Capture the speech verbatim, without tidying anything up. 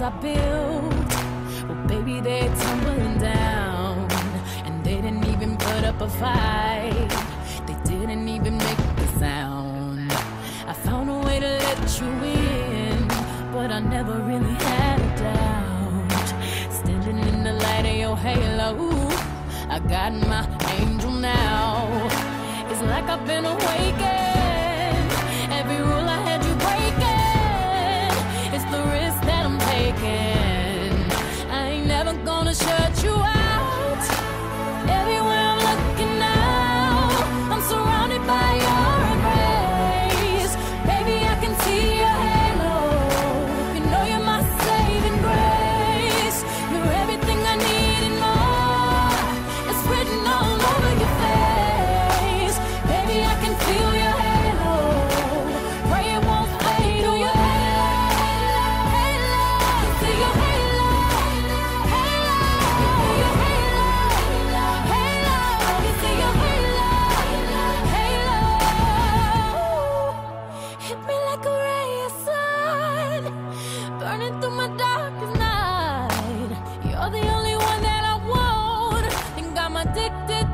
I built, well, baby, they're tumbling down. And they didn't even put up a fight. They didn't even make the sound. I found a way to let you in, but I never really had a doubt. Standing in the light of your halo, I got my angel now. It's like I've been awakened. Every rule I had you breaking. It's the risk that I'm taking. I ain't never gonna shut you out. Everywhere I'm looking now, I'm surrounded by your embrace. Baby, I can see your halo. You know you're my saving grace. You're everything I need and more. It's written all over your face. Baby, I can feel your halo. Pray it won't fade. Feel your halo, halo. Feel your halo, halo. Feel your halo, halo. Feel your halo, halo. Hit me like a ray of sun, burning through my darkest night. You're the only one that I want. Think I'm addicted